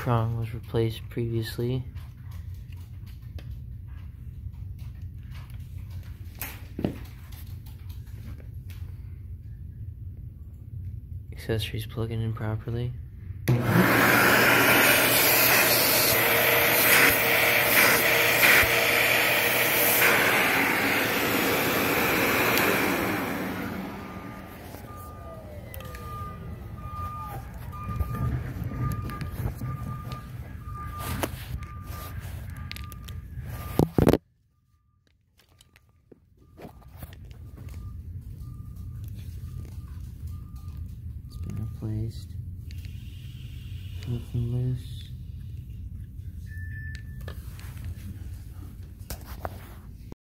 prong was replaced previously. Accessories plugging in properly. It's been replaced. Nothing loose.